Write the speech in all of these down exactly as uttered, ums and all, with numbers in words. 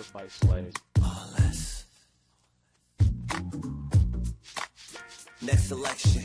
by Slade. All less. Next selection.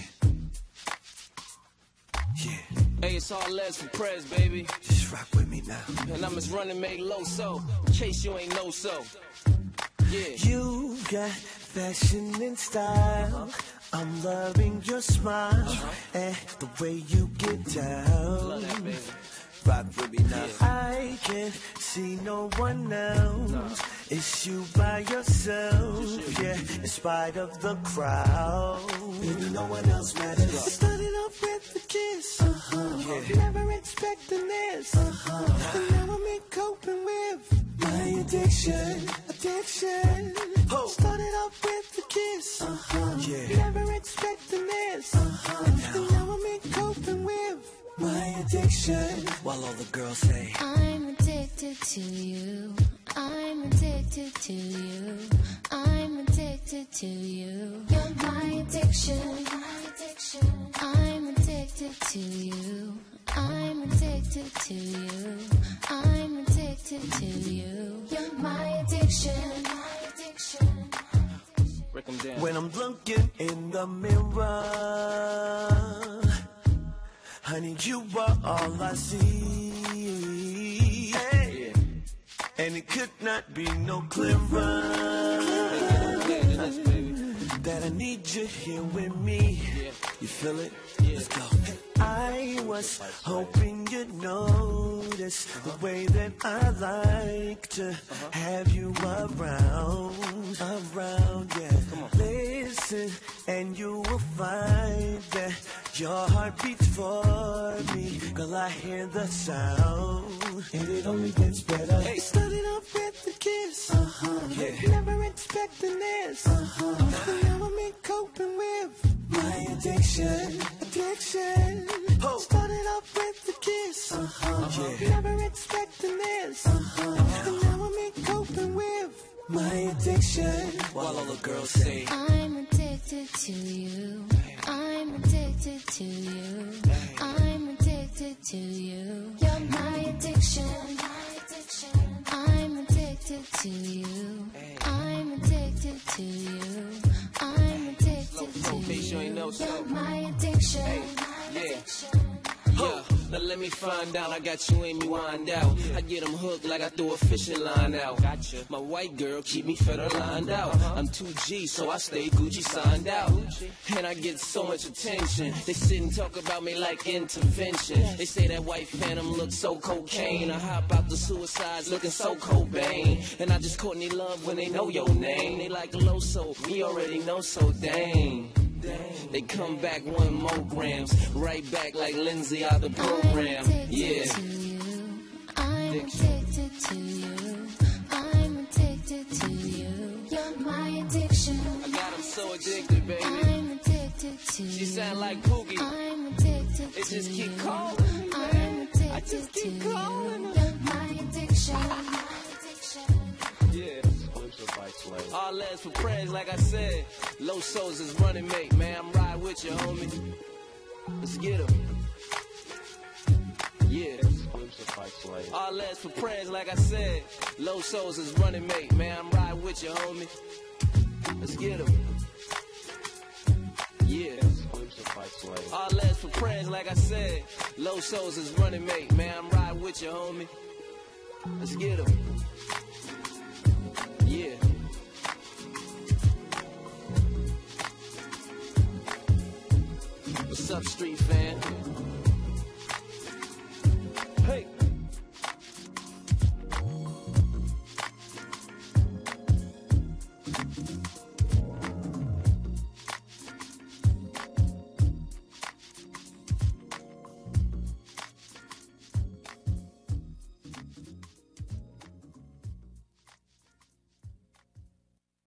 Yeah. Hey, it's all less for Prez, baby. Just rock with me now. And I'm his running mate Loso, in case you ain't know so. Yeah. You got fashion and style. I'm loving your smile uh-huh. and the way you get down. Love that, baby. Rock with me now. I can't see no one else. No. It's you by yourself, you. Yeah. In spite of the crowd, baby, no one else matters. Started off with a kiss, uh-huh. Yeah. Never expecting this, uh-huh. And now I'm in coping with my addiction, addiction. Oh. Started off with a kiss, uh-huh. Yeah. Never expecting this, uh-huh. And now I'm in coping with my addiction. While all the girls say, I'm addicted to you. I'm addicted to you. I'm addicted to you. You're my addiction. My addiction. I'm addicted to you. I'm addicted to you. I'm addicted to you. You're my addiction. My addiction. Break 'em down. When I'm looking in the mirror, honey, you are all I see. Hey. Yeah. And it could not be no clearer that I need you here with me. Yeah. You feel it? Yeah. Let's go. I was hoping you'd notice the way that I like to uh-huh. have you around, around, yeah. Listen, and you will find that your heart beats for me. Girl, I hear the sound, and it only gets better. Hey. Started off with a kiss, uh-huh. Yeah. Never expecting this, uh-huh. And now I'm in coping with my addiction, addiction. Oh. Started off with a kiss, uh-huh. Yeah. Never expecting this, uh-huh. And now I'm in coping with my addiction. While all the girls say, I'm addicted to you. I'm addicted to you. I'm addicted to you. You're my addiction. My addiction. I'm addicted to you. I'm addicted to you. I'm addicted to you. You're my addiction. My addiction. Yeah, now let me find out. I got you and me wind out. I get them hooked like I throw a fishing line out. Gotcha. My white girl keep me fed lined out. I'm two G, so I stay Gucci signed out. And I get so much attention. They sit and talk about me like intervention. They say that white phantom looks so cocaine. I hop out the suicides looking so Cobain. And I just Courtney Love when they know your name. They like Loso, we already know, so dang. They come back one more grams, right back like Lindsay out the program. I'm yeah. To you. I'm addicted to you. I'm addicted to you. You're my addiction. I got him so addicted, baby. I'm addicted to you. She sound like Pookie. I'm addicted They to just you. keep calling me, I'm man. addicted I just to keep you. calling her. You're my addiction. My addiction. Yeah. Exclusive by Slade. All last for Prez, like I said. Low Souls is running mate, man. I'm riding with you, homie. Let's get him. Yeah. Exclusive by Slade. All last for Prez, like I said. Low Souls is running mate, man. I'm riding with you, homie. Let's get him. Yeah. Exclusive by Slade. All last for Prez, like I said. Low Souls is running mate, man. I'm riding with you, homie. Let's get him. Yeah. What's up, street fan?